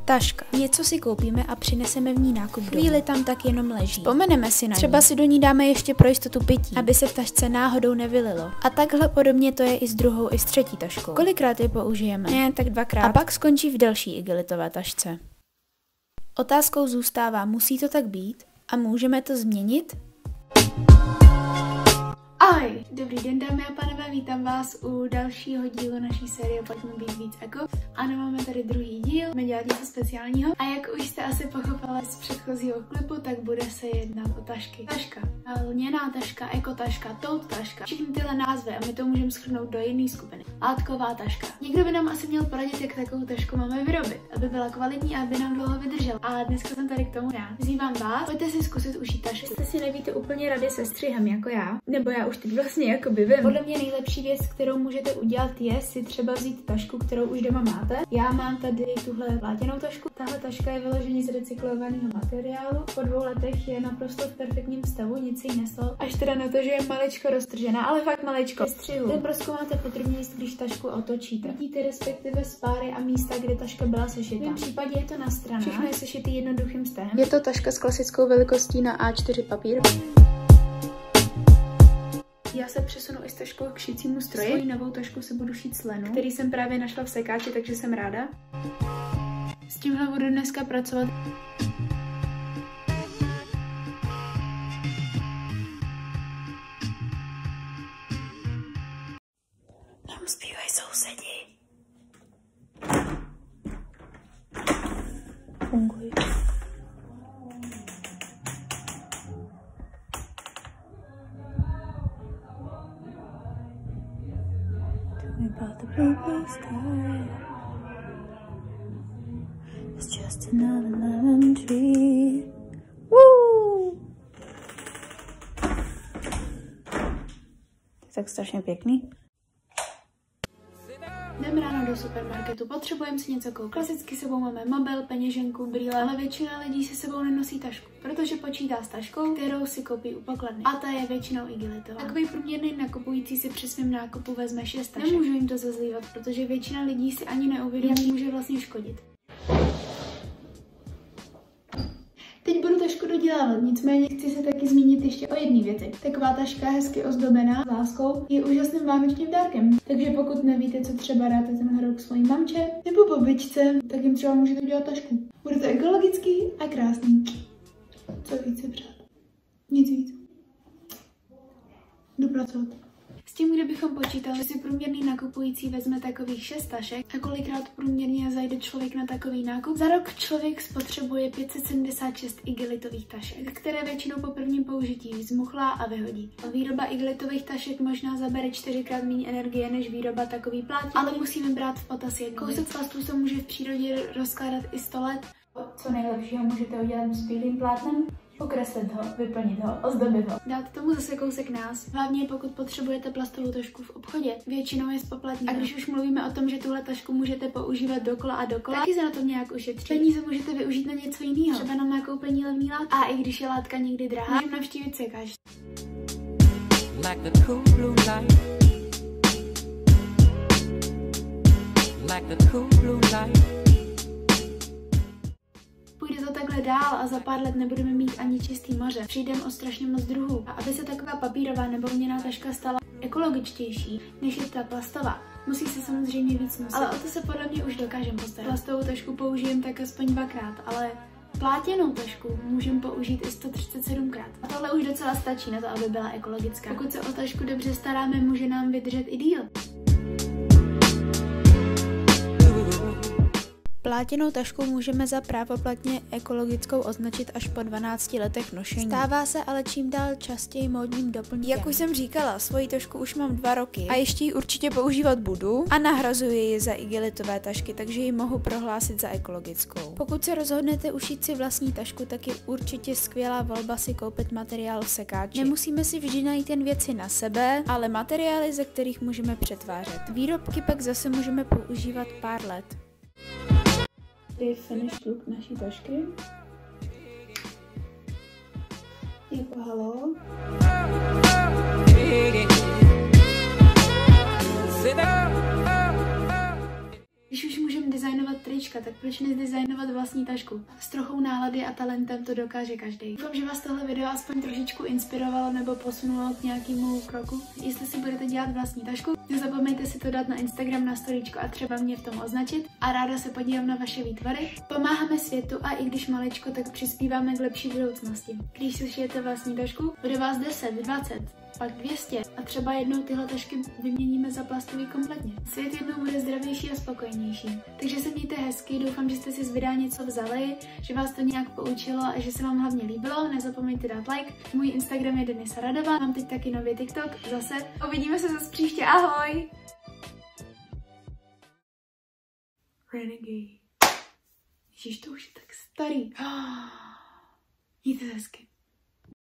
Taška. Něco si koupíme a přineseme v ní nákup domů. Chvíli tam tak jenom leží. Vzpomeneme si na ní. Třeba si do ní dáme ještě pro jistotu pití, aby se v tašce náhodou nevylilo. A takhle podobně to je i s druhou, i s třetí taškou. Kolikrát je použijeme? Ne, tak dvakrát. A pak skončí v další igelitové tašce. Otázkou zůstává, musí to tak být? A můžeme to změnit? Ahoj, dobrý den dámy a pánové, vítám vás u dalšího dílu naší série Pojďme být víc eko. Ano, máme tady druhý díl, budeme dělat něco speciálního. A jak už jste asi pochopili z předchozího klipu, tak bude se jednat o tašky. Taška, lněná taška, ekotaška, tote taška, všechny tyhle názvy a my to můžeme shrnout do jedné skupiny. Látková taška. Někdo by nám asi měl poradit, jak takovou tašku máme vyrobit, aby byla kvalitní a aby nám dlouho vydržela. A dneska jsem tady k tomu já. Vyzývám vás, pojďte si zkusit ušít tašku. Jestli si nevíte úplně rady se střihem jako já, nebo já už teď vlastně jakoby vím. Podle mě nejlepší věc, kterou můžete udělat, je si třeba vzít tašku, kterou už doma máte. Já mám tady tuhle vlátěnou tašku. Tahle taška je vyloženě z recyklovaného materiálu. Po 2 letech je naprosto v perfektním stavu, nic jí neslo. Až teda na to, že je maličko roztržená, ale fakt maličko. Střihu. Ten prozkoumáte podrobněji, když tašku otočíte. Vidíte respektive spáry a místa, kde taška byla sešita. V mém případě je to na stranách. Všechno je sešitý jednoduchým stehem. Je to taška s klasickou velikostí na A4 papír. Já se přesunu i s taškou k šicímu stroji. Svoji novou tašku se budu šít s lenu, který jsem právě našla v sekáči, takže jsem ráda. S tímhle budu dneska pracovat. Tam zpívají sousedi. Fungují. About the blue sky, it's just another lemon tree. Woo! To je tak strašně pěkný. Jdeme ráno do supermarketu, potřebujeme si něco koupit. Klasicky sebou máme mobil, peněženku, brýle, ale většina lidí si sebou nenosí tašku, protože počítá s taškou, kterou si koupí u pokladny. A ta je většinou igelitová. Takový průměrný nakupující si při svém nákupu vezme 6 tašek. Nemůžu jim to zazlívat, protože většina lidí si ani neuvědomí, jak může vlastně škodit. Teď budu tašku dodělávat, nicméně chci se taky zmínit ještě o jedné věci. Taková taška hezky ozdobená láskou je úžasným vánočním dárkem. Takže pokud nevíte, co třeba dáte tenhle rok svojí mamče nebo babičce, tak jim třeba můžete udělat tašku. Bude to ekologický a krásný. Co více přát? Nic víc. Jdu pracovat. S tím, kdybychom počítali, že si průměrný nakupující vezme takových 6 tašek a kolikrát průměrně zajde člověk na takový nákup, za rok člověk spotřebuje 576 igelitových tašek, které většinou po prvním použití zmuchlá a vyhodí. Výroba igelitových tašek možná zabere 4krát méně energie než výroba takový plátí, ale musíme brát v potaz jednu. Kousek plastu se může v přírodě rozkládat i 100 let. Co nejlepšího můžete udělat s bílým plátnem? Okreslit ho, vyplnit ho, ozdobit ho. Dát tomu zase kousek nás. Hlavně pokud potřebujete plastovou tašku v obchodě. Většinou je spoplatněná. A když už mluvíme o tom, že tuhle tašku můžete používat dokola a dokola, taky se na tom nějak ušetří. Peníze můžete využít na něco jiného. Třeba na nakoupení levný látky. A i když je látka někdy drahá, můžeme navštívit sekáč. Like the cool blue light. Like the cool blue light. Půjde to takhle dál a za pár let nebudeme mít ani čistý moře. Přijdeme o strašně moc druhů. A aby se taková papírová nebo lněná taška stala ekologičtější, než je ta plastová, musí se samozřejmě víc nosit. Ale o to se podle mě už dokážeme postarat. Plastovou tašku použijem tak aspoň 2krát, ale plátěnou tašku můžeme použít i 137krát. A tohle už docela stačí na to, aby byla ekologická. Pokud se o tašku dobře staráme, může nám vydržet i díl. Plátěnou tašku můžeme za právoplatně ekologickou označit až po 12 letech nošení. Stává se ale čím dál častěji módním doplňkem. Jak už jsem říkala, svoji tašku už mám 2 roky a ještě ji určitě používat budu a nahrazuji ji za igelitové tašky, takže ji mohu prohlásit za ekologickou. Pokud se rozhodnete ušít si vlastní tašku, tak je určitě skvělá volba si koupit materiál v sekáči. Nemusíme si vždy najít jen věci na sebe, ale materiály, ze kterých můžeme přetvářet. Výrobky pak zase můžeme používat pár let. Tady je finished look naší tašky. Jako halo. Když už můžeme designovat trička, taška, tak proč nedesignovat vlastní tašku? S trochou nálady a talentem to dokáže každý. Doufám, že vás tohle video aspoň trošičku inspirovalo nebo posunulo k nějakému kroku. Jestli si budete dělat vlastní tašku, nezapomeňte si to dát na Instagram na storíčko a třeba mě v tom označit a ráda se podívám na vaše výtvory. Pomáháme světu a i když maličko, tak přispíváme k lepší budoucnosti. Když si šijete vlastní tašku, bude vás 10, 20, pak 200 a třeba jednou tyhle tašky vyměníme za plastový kompletně. Svět jednou bude zdravější a spokojenější. Takže se mějte hezky, doufám, že jste si z videa něco vzali, že vás to nějak poučilo a že se vám hlavně líbilo. Nezapomeňte dát like. Můj Instagram je Denisa Radová, mám teď taky nový TikTok, zase. Uvidíme se zase příště, ahoj! Renegade. Ježiš, to už je tak starý. Mějte hezky.